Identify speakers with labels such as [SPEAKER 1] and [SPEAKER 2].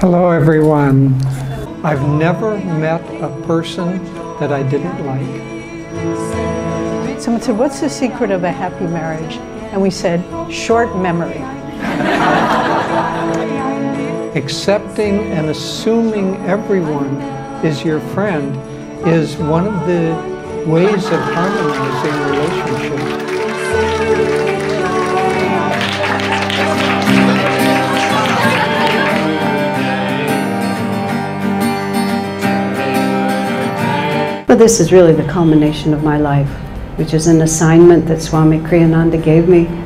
[SPEAKER 1] Hello everyone. I've never met a person that I didn't like.
[SPEAKER 2] Someone said, "What's the secret of a happy marriage?" And we said, short memory.
[SPEAKER 1] Accepting and assuming everyone is your friend is one of the ways of harmonizing relationships.
[SPEAKER 3] But this is really the culmination of my life, which is an assignment that Swami Kriyananda gave me